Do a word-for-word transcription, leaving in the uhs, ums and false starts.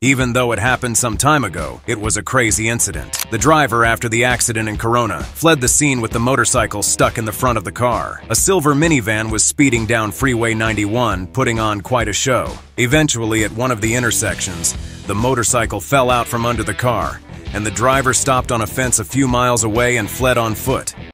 Even though it happened some time ago, it was a crazy incident. The driver, after the accident in Corona, fled the scene with the motorcycle stuck in the front of the car. A silver minivan was speeding down Freeway ninety-one, putting on quite a show. Eventually, at one of the intersections, the motorcycle fell out from under the car, and the driver stopped on a fence a few miles away and fled on foot.